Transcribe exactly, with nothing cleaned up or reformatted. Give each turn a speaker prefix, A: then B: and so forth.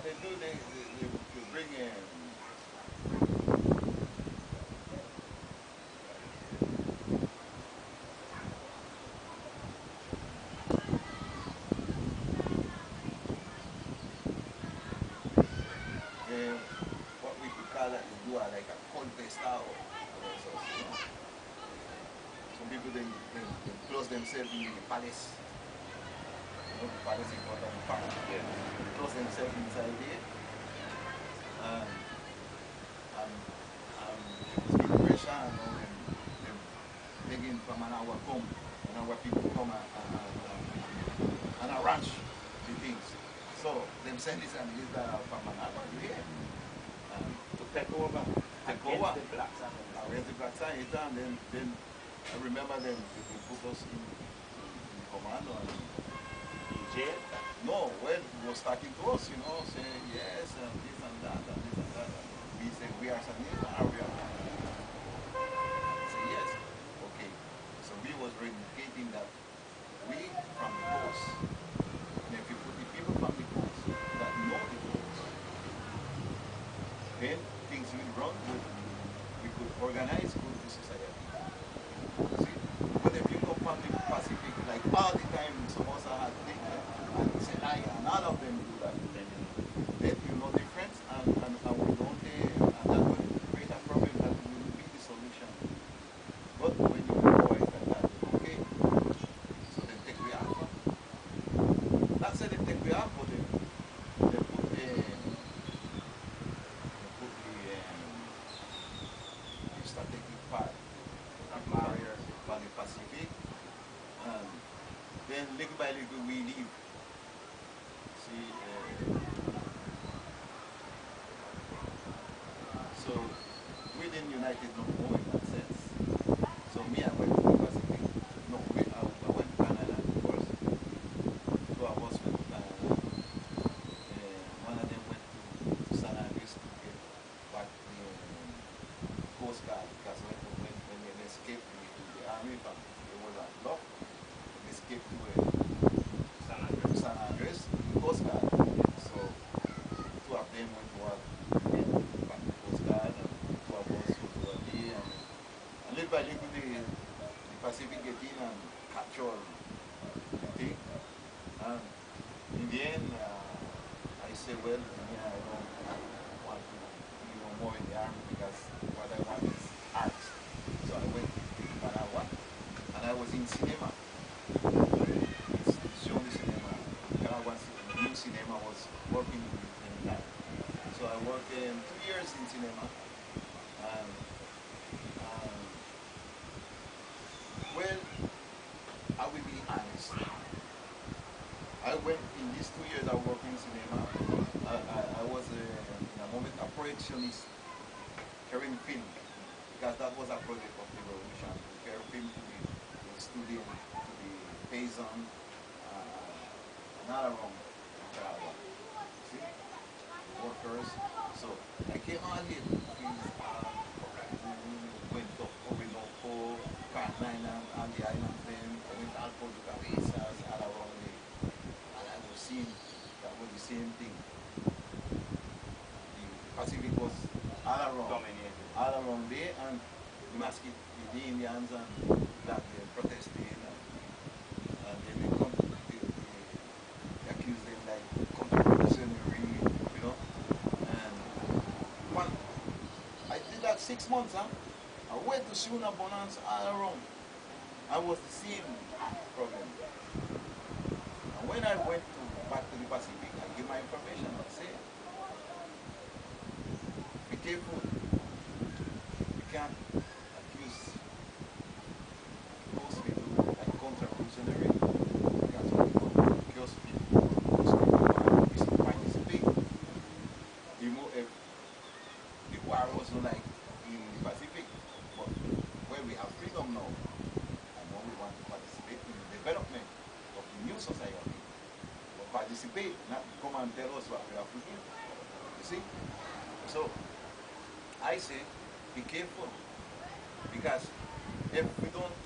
A: they do, they, they, they, they bring in uh, what we could call it, they do a, like a contest style. So, you know, some people they, they, they close themselves in the palace. You know, the palace in front of the farm.
B: Yeah.
A: They close themselves inside there. And, and, and people's big pressure and all them, them begging from an hour come. And our people come and, and, and, and arrange the things. So them send this and this uh, from an hour here. Um,
B: To take over.
A: take
B: against
A: over.
B: the blacks and the
A: Against the black side, and then, then I remember them, they, they put us in, in, in command. And,
B: in jail.
A: no, well, it was talking to us, you know, saying yes, and this and that, and this and that. And we say, we are Sanita, and we are I say, yes. Okay. So we was indicating that we from the coast, and if you put the people from the coast that know the coast, then things will run good. We could organize good the society. See? But if you come from the Pacific, like all the time, Somoza had taken, and Senai, and all of them do that, then you know difference, and, and, and we don't, uh, and that will create a problem that will be the solution. But when you go like that, okay, so they take we out. Not say they take we out, but they, they put the, they put the, um, the strategic part of barriers for the Pacific, and then little by little we leave. See, uh, so we didn't united no more in that sense. So me, I went to the Pacific. No, we, I, I went to Canada first. Two of us went to Canada. Uh, one of them went to, to San Andreas to get back the um, Coast Guard, because when, when, when they escaped the, the army from, it was a block. They escaped to uh,
B: San Andreas.
A: San Andreas, Coast Guard. So two of them went to work again, back to Coast Guard, and two of us were over there. And, and little by little, the, the Pacific get in and capture the thing. And in the end, uh, I say, well, yeah, I don't want to be no more in the army because what I want is art. So I went to Managua, and I was in cinema. It's, it's showing cinema. Nicaraguan ci- new cinema was working in the same time. So I worked um, two years in cinema. And, um, well, I will be honest. I went in these two years I worked in cinema. I, I, I was uh, in a moment a projectionist carrying film because that was a project of the revolution to carry film to the, to the student, to the paysan, uh, and all around Nicaragua. See, workers. So I came out here to these uh, went to Orinoco, Carolina, Island, and the islands then. I went to Alfonso Cabezas, all around the, and I was seeing that was the same thing. The Pacific was all around,
B: Dominated.
A: all around there, and the Masquet, the Indians and black they protesting, and, and then they come, they, they, they accuse them like counter-revolutionary, you know, and one, I did that six months, huh? I went to Shuna Bonanza all around. I was the same problem. And when I went to back to the Pacific, I give my information and say, be careful. You can't accuse those people like counter-revolutionary because when you accuse people, those people want to participate. You know, if the war was not like in the Pacific, but where we have freedom now, I know we want to participate in the development of the new society. But participate, not come and tell us what we have to do. You see? So, I say, be careful. Because if we don't